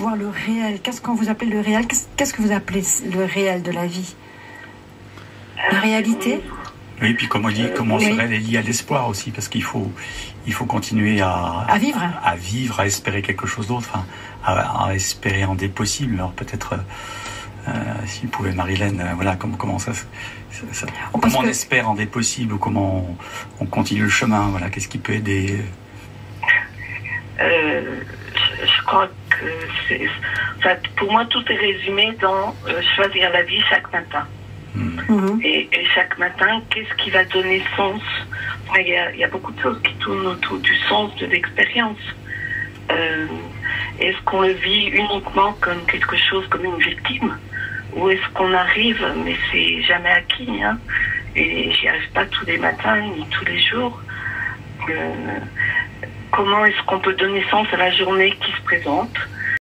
voir le réel. Qu'est-ce qu'on vous appelez le réel? Qu'est-ce que vous appelez le réel de la vie? La réalité? Oui, puis comme on dit, comment se relier à l'espoir aussi, parce qu'il faut continuer à vivre, à espérer quelque chose d'autre, enfin, à espérer en des possibles. Alors peut-être, si vous pouvez, Marilène, voilà, comment ça comment on espère en des possibles, ou comment on continue le chemin, voilà, qu'est-ce qui peut aider? Je crois que pour moi, tout est résumé dans choisir la vie chaque matin. Et chaque matin, qu'est-ce qui va donner sens? Il y a beaucoup de choses qui tournent autour du sens de l'expérience. Est-ce qu'on le vit uniquement comme quelque chose, comme une victime? Ou est-ce qu'on arrive, mais c'est jamais acquis, hein, et j'y arrive pas tous les matins, ni tous les jours. Comment est-ce qu'on peut donner sens à la journée qui se présente?